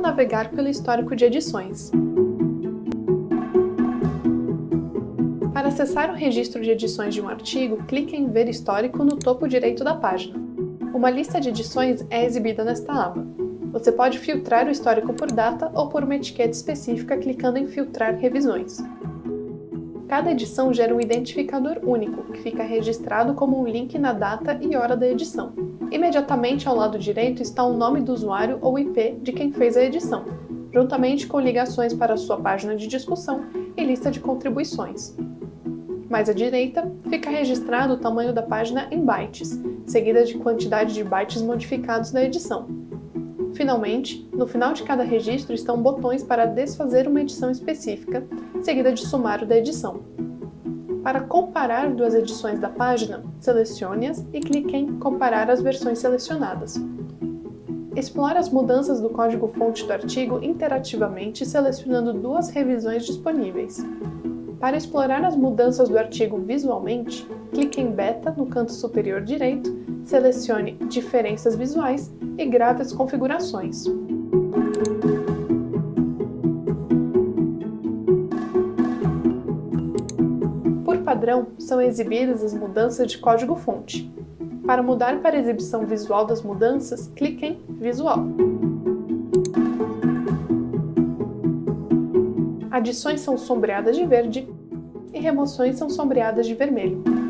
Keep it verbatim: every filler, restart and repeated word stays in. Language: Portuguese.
navegar pelo histórico de edições. Para acessar o registro de edições de um artigo, clique em Ver Histórico no topo direito da página. Uma lista de edições é exibida nesta aba. Você pode filtrar o histórico por data ou por uma etiqueta específica clicando em Filtrar revisões. Cada edição gera um identificador único, que fica registrado como um link na data e hora da edição. Imediatamente ao lado direito está o nome do usuário ou I P de quem fez a edição, juntamente com ligações para a sua página de discussão e lista de contribuições. Mais à direita, fica registrado o tamanho da página em bytes, seguida de quantidade de bytes modificados da edição. Finalmente, no final de cada registro estão botões para desfazer uma edição específica, seguida de sumário da edição. Para comparar duas edições da página, selecione-as e clique em Comparar as versões selecionadas. Explore as mudanças do código-fonte do artigo interativamente selecionando duas revisões disponíveis. Para explorar as mudanças do artigo visualmente, clique em Beta no canto superior direito, selecione Diferenças visuais e grave as configurações. Por padrão, são exibidas as mudanças de código-fonte. Para mudar para a exibição visual das mudanças, clique em Visual. Adições são sombreadas de verde e remoções são sombreadas de vermelho.